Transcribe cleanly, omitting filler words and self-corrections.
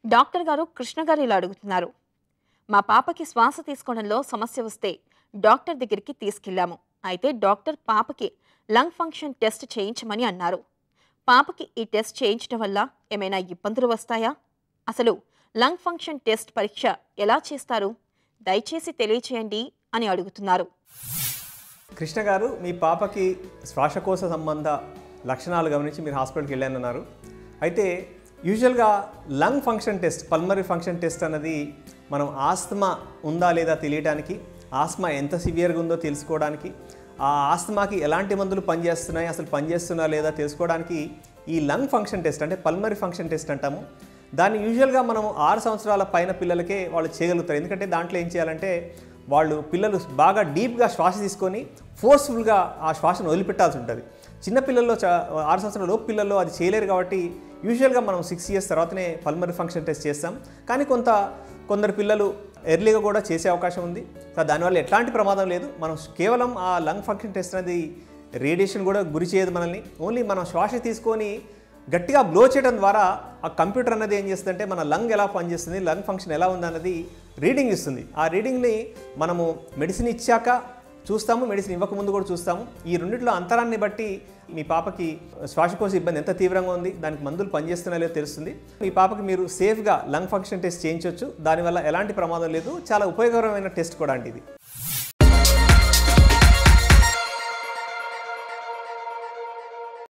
Doctor గారు కృష్ణ గారు ఇలా అడుగుతున్నారు. మా పాపకి శ్వాస తీసుకోవడంలో సమస్య వస్తే డాక్టర్ దగ్గరికి తీసుకెళ్లాము. అయితే డాక్టర్ పాపకి లంగ్ ఫంక్షన్ టెస్ట్ చేయించమని అన్నారు. పాపకి ఈ టెస్ట్ చేయించడం వల్ల ఏమైనా ఇబ్బందులు వస్తాయా? అసలు లంగ్ ఫంక్షన్ టెస్ట్ పరీక్ష ఎలా చేస్తారు? దయచేసి తెలియచేయండి అని అడుగుతున్నారు. కృష్ణ గారు, మీ పాపకి శ్వాసకోశ సంబంధ లక్షణాలు గమనించి మీరు హాస్పిటల్కి వెళ్ళానన్నారు. అయితే యూజువల్గా lung function test, pulmonary function test అన్నది మనం ఆస్తమా ఉందా లేదా తెలియడానికి, ఆస్తమా ఎంత సివియర్గా ఉందో తెలుసుకోవడానికి, ఆ ఆస్తమాకి ఎలాంటి మందులు పనిచేస్తున్నాయి, అసలు పనిచేస్తున్నా లేదా తెలుసుకోవడానికి ఈ లంగ్ ఫంక్షన్ టెస్ట్ అంటే పల్మరీ ఫంక్షన్ టెస్ట్ అంటాము. దాన్ని యూజువల్గా మనం 6 సంవత్సరాల పైన పిల్లలకే వాళ్ళు చేయగలుగుతారు. ఎందుకంటే దాంట్లో ఏం చేయాలంటే పిల్లలు బాగా డీప్గా శ్వాస తీసుకొని ఫోర్స్ఫుల్గా ఆ శ్వాసను వదిలిపెట్టాల్సి ఉంటుంది. చిన్నపిల్లల్లో 6 సంవత్సరాల లోపు పిల్లల్లో అది చేయలేరు కాబట్టి యూజువల్గా మనం 6 years తర్వాతనే పల్మరీ ఫంక్షన్ టెస్ట్ చేస్తాం. కానీ కొందరు పిల్లలు ఎర్లీగా కూడా చేసే అవకాశం ఉంది. సో దానివల్ల ఎట్లాంటి ప్రమాదం లేదు. మనం కేవలం ఆ లంగ్ ఫంక్షన్ టెస్ట్ అనేది రేడియేషన్ కూడా గురి చేయదు మనల్ని. ఓన్లీ మనం శ్వాస తీసుకొని గట్టిగా బ్లో చేయడం ద్వారా ఆ కంప్యూటర్ అన్నది ఏం చేస్తుందంటే మన లంగ్ ఎలా పనిచేస్తుంది, లంగ్ ఫంక్షన్ ఎలా ఉందన్నది రీడింగ్ ఇస్తుంది. ఆ రీడింగ్ని మనము మెడిసిన్ ఇచ్చాక చూస్తాము, మెడిసిన్ ఇవ్వకముందు కూడా చూస్తాము. ఈ రెండిట్లో అంతరాన్ని బట్టి మీ పాపకి శ్వాసకోశ ఇబ్బంది ఎంత తీవ్రంగా ఉంది, దానికి మందులు పనిచేస్తున్నాయో లేదో తెలుస్తుంది. మీ పాపకి మీరు సేఫ్గా లంగ్ ఫంక్షన్ టెస్ట్ చేయించవచ్చు. దానివల్ల ఎలాంటి ప్రమాదం లేదు. చాలా ఉపయోగకరమైన టెస్ట్ కూడా అండి ఇది.